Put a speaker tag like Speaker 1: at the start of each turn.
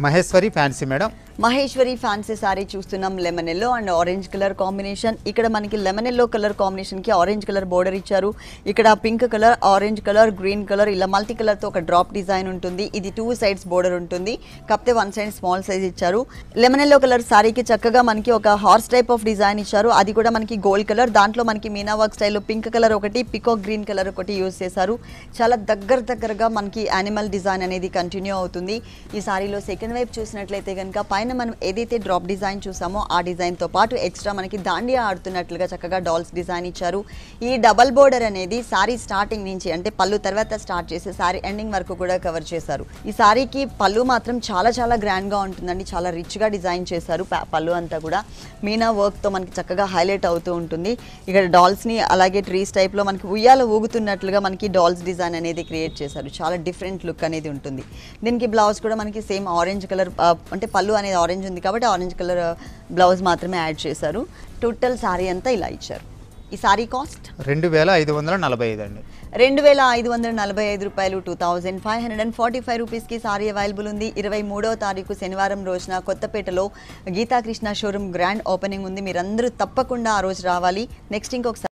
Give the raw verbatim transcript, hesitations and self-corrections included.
Speaker 1: Maheshwari fancy madam.
Speaker 2: Maheshwari fancy saree చూస్తున్నాం lemon yellow and orange colour combination. ఇక్కడ మనకి lemon yellow colour combination కి orange colour border ఇచ్చారు. ఇక్కడ pink colour, orange colour, green colour ఇలా multi colour తో ఒక డ్రాప్ డిజైన్ ఉంటుంది. ఇది టూ సైడ్స్ బోర్డర్ ఉంటుంది. కాకపోతే వన్ సైడ్ స్మాల్ సైజ్ ఇచ్చారు. లెమన్ yellow కలర్ సారీకి చక్కగా మనకి ఒక హార్స్ టైప్ ఆఫ్ డిజైన్ ఇచ్చారు. అది కూడా మనకి గోల్డ్ కలర్. దాంట్లో మనకి మీనా వర్క్ స్టైల్లో పింక్ కలర్ ఒకటి, పికాక్ గ్రీన్ కలర్ ఒకటి యూజ్ చేశారు. చాలా దగ్గర దగ్గరగా మనకి యానిమల్ డిజైన్ అనేది కంటిన్యూ అవుతుంది. ఈ సారీలో సెకండ్ వైపు చూసినట్లయితే కనుక పైన మనం ఏదైతే డ్రాప్ డిజైన్ చూసామో ఆ డిజైన్ తో పాటు ఎక్స్ట్రా మనకి దాండియా ఆడుతున్నట్లుగా చక్కగా డాల్స్ డిజైన్ ఇచ్చారు. ఈ డబల్ బోర్డర్ అనేది సారీ స్టార్టింగ్ నుంచి అంటే పళ్ళు తర్వాత స్టార్ట్ చేసి సారీ ఎండింగ్ వరకు కూడా కవర్ చేశారు. ఈ సారీకి పళ్ళు మాత్రం చాలా చాలా గ్రాండ్ గా ఉంటుందండి. చాలా రిచ్ గా డిజైన్ చేశారు. పళ్ళు అంతా కూడా మీనా వర్క్ తో మనకి చక్కగా హైలైట్ అవుతూ ఉంటుంది. ఇక్కడ డాల్స్ ని అలాగే ట్రీస్ టైప్ లో మనకి ఉయ్యాల ఊగుతున్నట్లుగా మనకి డాల్స్ డిజైన్ అనేది క్రియేట్ చేశారు. చాలా డిఫరెంట్ లుక్ అనేది ఉంటుంది. దీనికి బ్లౌజ్ కూడా మనకి సేమ్ ఆరెంజ్ కలర్ అంటే పళ్ళు అనేది ఆరెంజ్ ఉంది కాబట్టి ఆరెంజ్ కలర్ బ్లౌజ్ మాత్రమే యాడ్ చేశారు. టోటల్ సారీ అంతా ఇలా ఇచ్చారు. ఈ సారీ కాస్ట్
Speaker 1: రెండు వేల ఐదు వందల నలభై ఐదు అండి.
Speaker 2: రెండు వేల ఐదు వందల నలభై ఐదు రూపాయలు two thousand five hundred and forty five రూపీస్కి సారీ అవైలబుల్ ఉంది. ఇరవై మూడవ తారీఖు శనివారం రోజున కొత్తపేటలో గీతాకృష్ణ షోరూమ్ గ్రాండ్ ఓపెనింగ్ ఉంది. మీరందరూ తప్పకుండా ఆ రోజు రావాలి. నెక్స్ట్ ఇంకొక